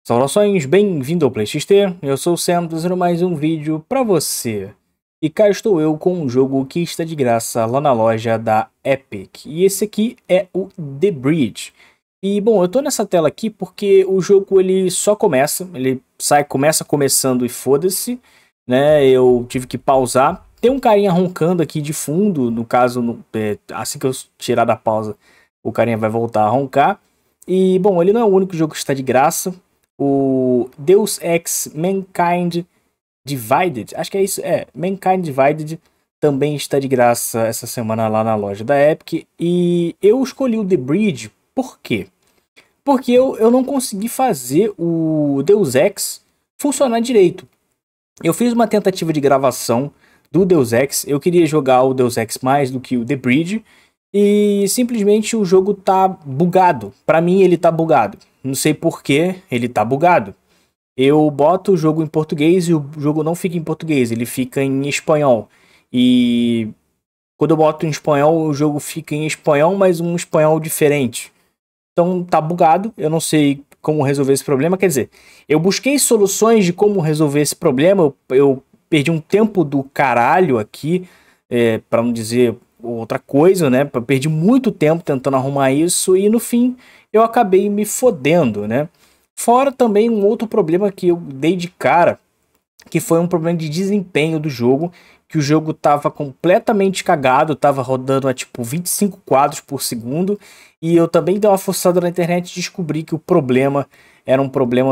Saudações, bem-vindo ao PlayXT, eu sou o Sam, trazendo mais um vídeo pra você. E cá estou eu com um jogo que está de graça lá na loja da Epic. E esse aqui é o The Bridge. E bom, eu tô nessa tela aqui porque o jogo ele só começa, começa começando e foda-se, né? Eu tive que pausar. Tem um carinha roncando aqui de fundo, no caso, assim que eu tirar da pausa, o carinha vai voltar a roncar. E bom, ele não é o único jogo que está de graça. O Deus Ex Mankind Divided, acho que é isso, Mankind Divided também está de graça essa semana lá na loja da Epic. E eu escolhi o The Bridge, por quê? Porque eu não consegui fazer o Deus Ex funcionar direito. Eu fiz uma tentativa de gravação do Deus Ex, eu queria jogar o Deus Ex mais do que o The Bridge, e simplesmente o jogo tá bugado. Pra mim ele tá bugado. Não sei por que ele tá bugado. Eu boto o jogo em português e o jogo não fica em português, ele fica em espanhol. E quando eu boto em espanhol, o jogo fica em espanhol, mas um espanhol diferente. Então tá bugado, eu não sei como resolver esse problema. Quer dizer, eu busquei soluções de como resolver esse problema, eu perdi um tempo do caralho aqui, pra não dizer outra coisa, né? Eu perdi muito tempo tentando arrumar isso e no fim eu acabei me fodendo, né? Fora também um outro problema que eu dei de cara, que foi um problema de desempenho do jogo, que o jogo tava completamente cagado, tava rodando a tipo 25 quadros por segundo, e eu também dei uma forçada na internet e descobri que o problema era um problema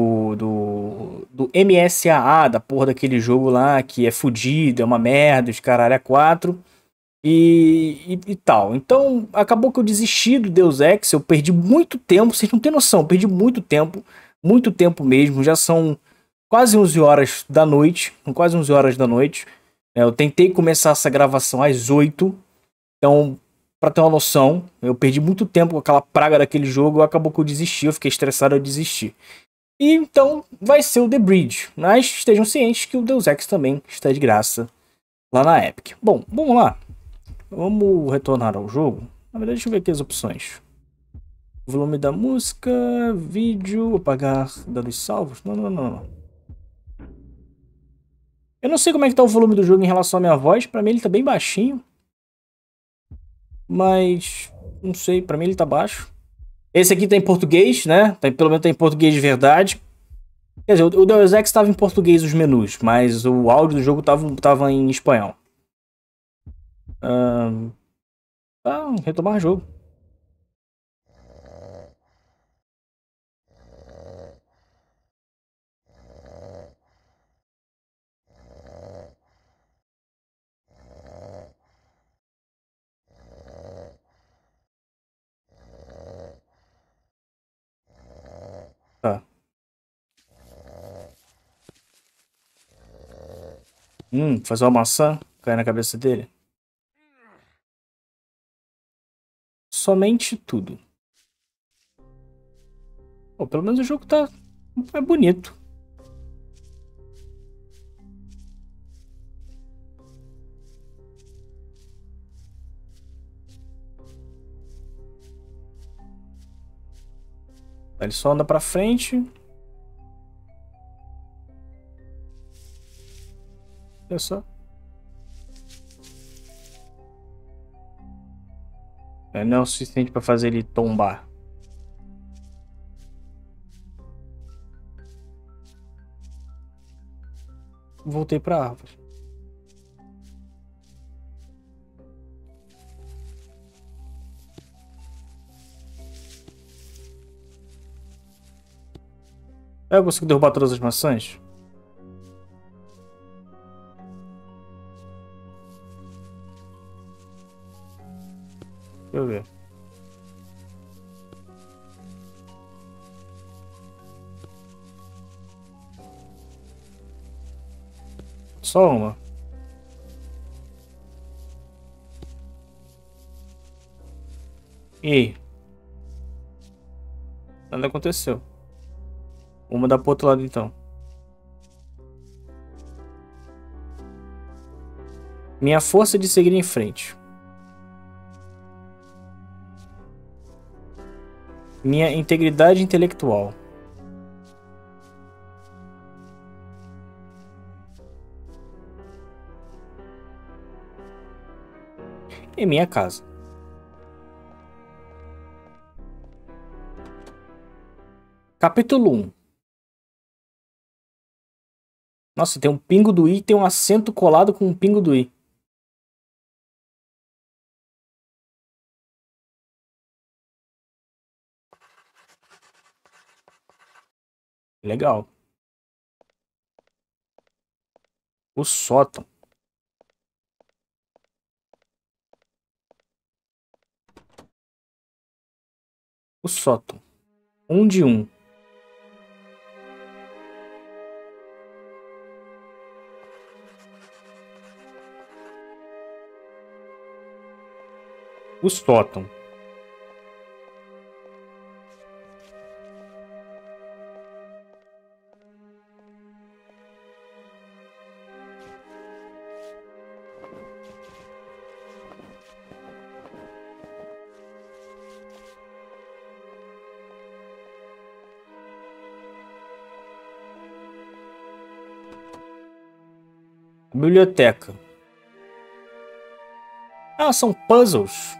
do MSAA, da porra daquele jogo lá, que é fudido, é uma merda, os caralho é 4. E tal. Então acabou que eu desisti do Deus Ex. Eu perdi muito tempo, vocês não tem noção, eu perdi muito tempo mesmo. Já são quase 11 horas da noite, quase 11 horas da noite. Eu tentei começar essa gravação às 8, então pra ter uma noção, eu perdi muito tempo com aquela praga daquele jogo. Acabou que eu desisti, eu fiquei estressado, eu desisti. E então vai ser o The Bridge, mas estejam cientes que o Deus Ex também está de graça lá na Epic. Bom, vamos lá. Vamos retornar ao jogo. Na verdade, deixa eu ver aqui as opções. Volume da música, vídeo, apagar dados salvos. Não. Eu não sei como é que tá o volume do jogo em relação à minha voz. Pra mim ele tá bem baixinho. Mas, não sei, pra mim ele tá baixo. Esse aqui tá em português, né? Pelo menos tá em português de verdade. Quer dizer, o Deus Ex tava em português os menus, mas o áudio do jogo tava em espanhol. Retomar jogo. Tá. Fazer uma maçã cair na cabeça dele. Somente tudo. Pô, pelo menos o jogo é bonito. Ele só anda pra frente. Olha só. Não é o suficiente pra fazer ele tombar. Voltei pra árvore. Eu consigo derrubar todas as maçãs? Deixa eu ver. Só uma. E aí? Nada aconteceu. Vou mudar pro outro lado então. Minha força de seguir em frente. Minha integridade intelectual. em minha casa. Capítulo 1. Nossa, tem um pingo do i e tem um acento colado com um pingo do i. Legal. O sótão. O sótão. Um de um. O sótão. Biblioteca. Ah, são puzzles.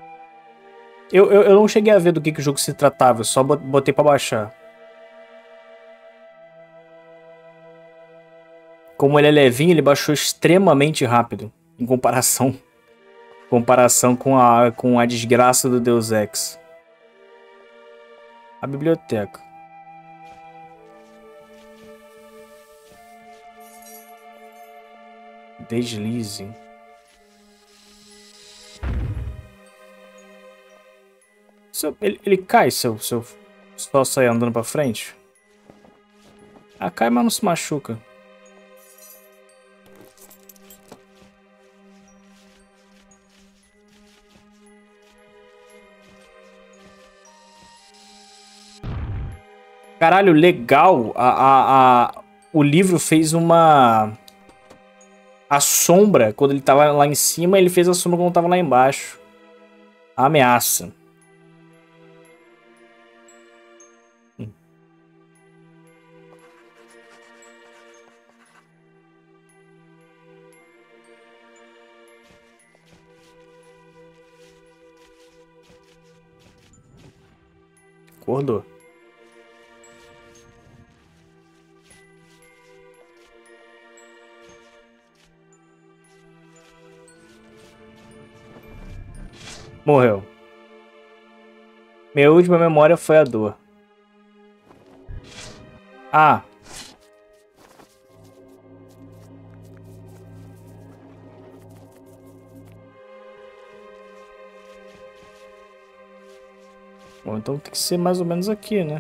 Eu não cheguei a ver do que o jogo se tratava, eu só botei pra baixar. Como ele é levinho, ele baixou extremamente rápido. Em comparação com a desgraça do Deus Ex. A biblioteca. Deslize. Ele cai se eu só sair andando pra frente? Ah, cai, mas não se machuca. Caralho, legal. O livro fez uma... A sombra, quando ele tava lá em cima, ele fez a sombra quando tava lá embaixo. A ameaça. Acordou. Morreu. Minha última memória foi a dor. Ah. Bom, então tem que ser mais ou menos aqui, né?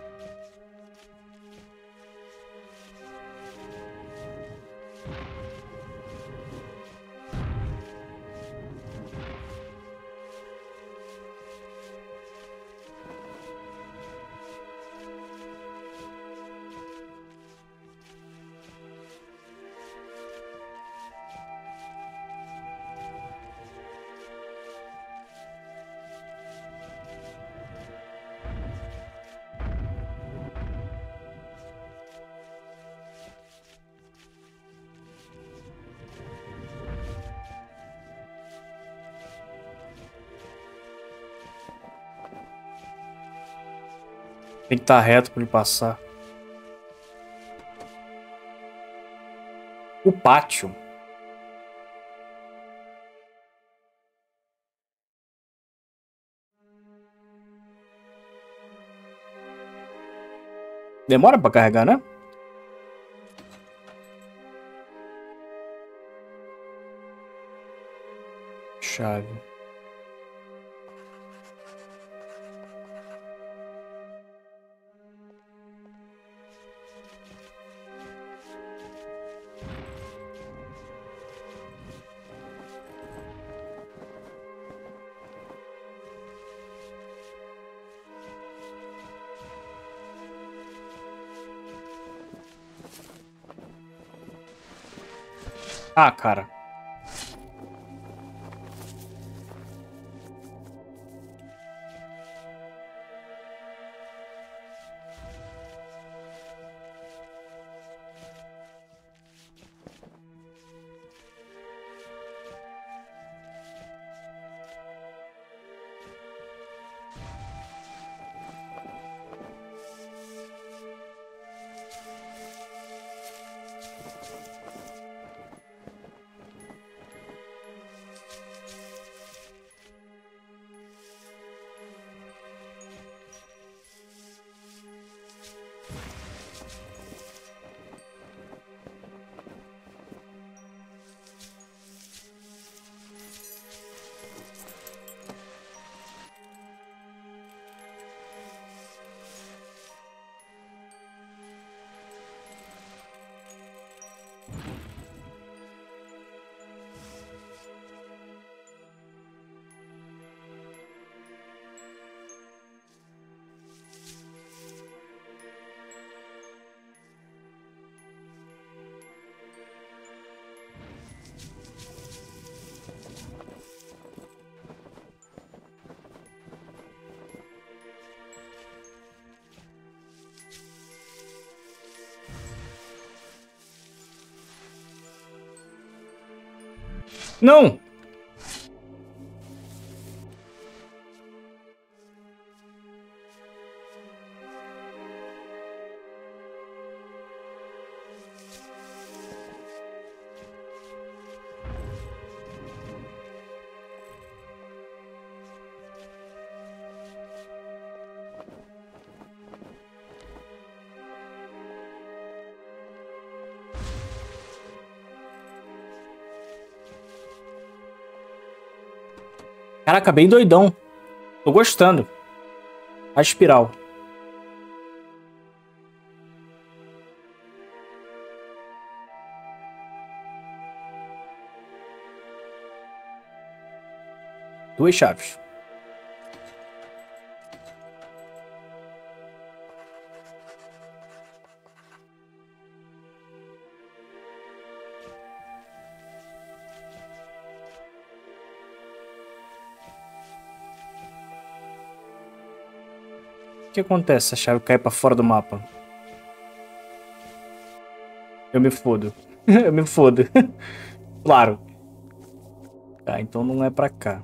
Tem que estar reto para ele passar. O pátio. Demora para carregar, né? Chave. Ah, cara. Não! Caraca, bem doidão. Tô gostando. A espiral. Duas chaves. O que acontece se a chave cair pra fora do mapa? Eu me fodo. Eu me fodo. Claro. Tá, então não é pra cá.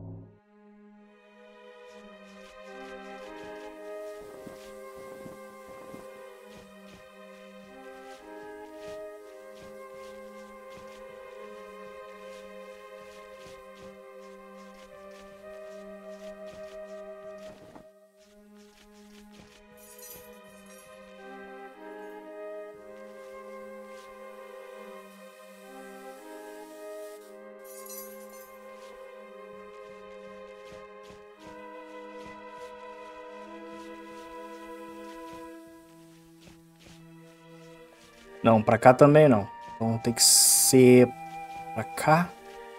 Não, pra cá também não. Então tem que ser pra cá.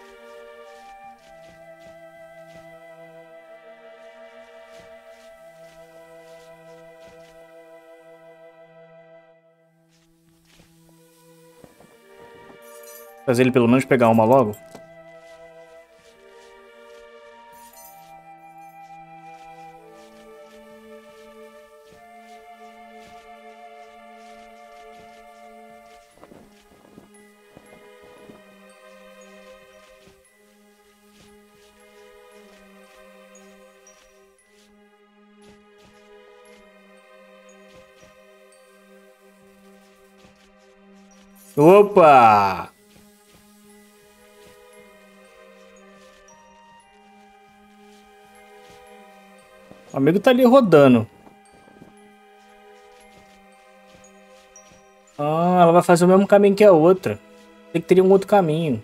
Fazer ele pelo menos pegar uma logo. Opa! O amigo tá ali rodando. Ah, ela vai fazer o mesmo caminho que a outra. Tem que ter um outro caminho.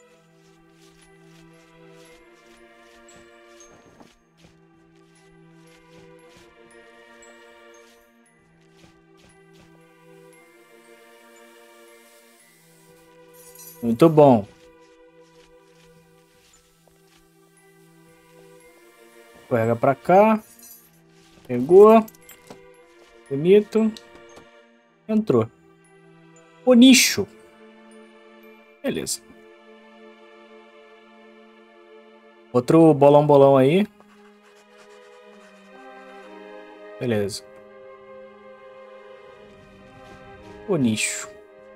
Muito bom. Escorrega pra cá. Pegou. Bonito. Entrou. O nicho. Beleza. Outro bolão aí. Beleza. O nicho.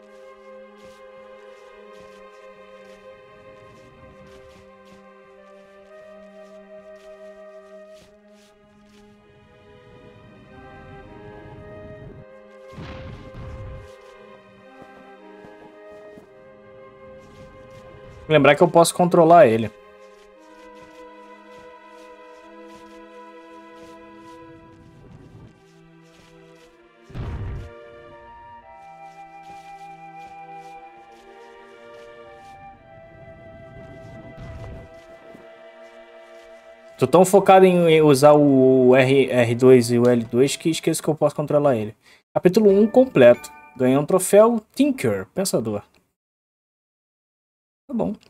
Lembrar que eu posso controlar ele. Tô tão focado em usar o R2 e o L2 que esqueço que eu posso controlar ele. Capítulo 1 completo. Ganhei um troféu Tinker, Pensador. Tá bom.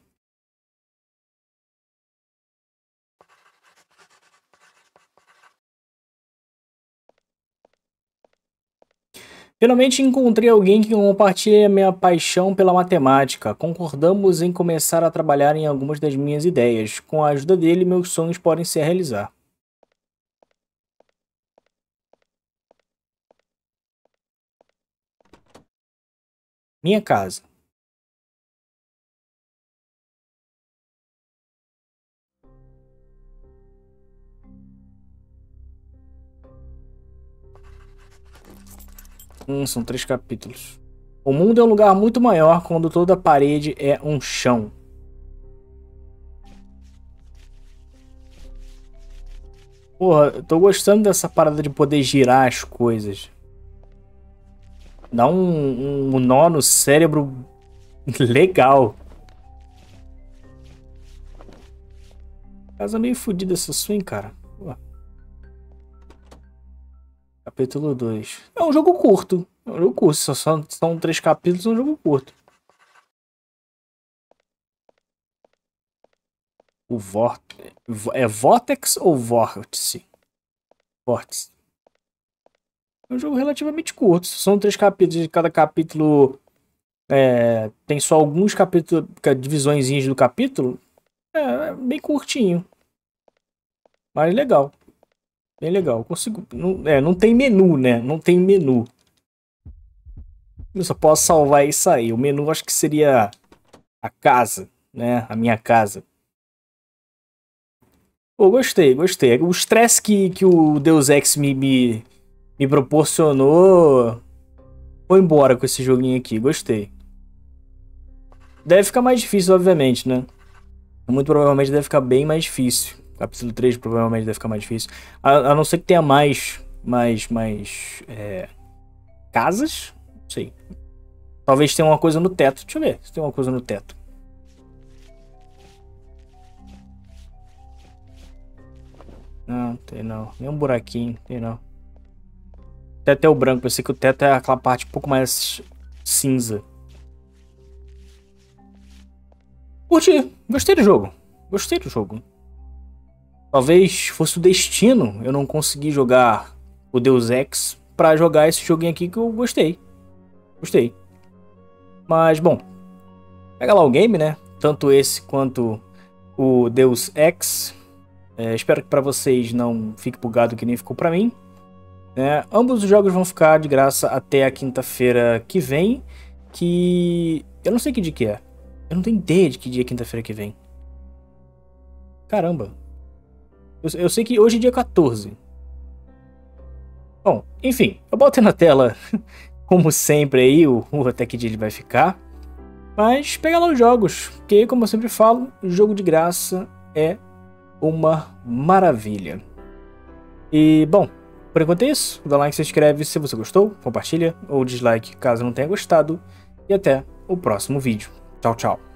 Finalmente encontrei alguém que compartilha minha paixão pela matemática. Concordamos em começar a trabalhar em algumas das minhas ideias. Com a ajuda dele, meus sonhos podem se realizar. Minha casa. São 3 capítulos. O mundo é um lugar muito maior quando toda parede é um chão. Porra, eu tô gostando dessa parada de poder girar as coisas. Dá um nó no cérebro legal. Casa meio fodida essa sua, hein, cara. Pô. Capítulo 2. É um jogo curto. É um jogo curto. São 3 capítulos, é um jogo curto. O Vortex. É Vortex ou Vórtice? Vórtice. É um jogo relativamente curto. São 3 capítulos. Cada capítulo tem só alguns capítulos, divisõezinhas do capítulo. É bem curtinho. Mas legal. Bem legal. Consigo. Não tem menu, né? Não tem menu. Eu só posso salvar isso aí. O menu acho que seria a casa, né? A minha casa. Pô, gostei. O estresse que o Deus Ex me proporcionou foi embora com esse joguinho aqui. Gostei. Deve ficar mais difícil, obviamente, né? Muito provavelmente deve ficar bem mais difícil. Capítulo 3 provavelmente deve ficar mais difícil. A não ser que tenha mais casas. Não sei. Talvez tenha uma coisa no teto. Deixa eu ver se tem uma coisa no teto. Não, tem não. Nem um buraquinho, tem não. O teto é o branco. Pensei que o teto é aquela parte um pouco mais cinza. Curti. Gostei do jogo. Gostei do jogo. Talvez fosse o destino eu não conseguir jogar o Deus Ex pra jogar esse joguinho aqui que eu gostei. Gostei. Mas, bom. Pega lá o game, né? Tanto esse quanto o Deus Ex. Espero que pra vocês não fique bugado que nem ficou pra mim. Ambos os jogos vão ficar de graça até a quinta-feira que vem. Que... eu não sei que dia que é. Eu não tenho ideia de que dia é quinta-feira que vem. Caramba. Eu sei que hoje é dia 14. Bom, enfim. Eu botei na tela, como sempre aí, até que dia ele vai ficar. Mas pega lá os jogos. Porque, como eu sempre falo, jogo de graça é uma maravilha. E, bom, por enquanto é isso. Dá like, se inscreve se você gostou, compartilha ou dislike caso não tenha gostado. E até o próximo vídeo. Tchau, tchau.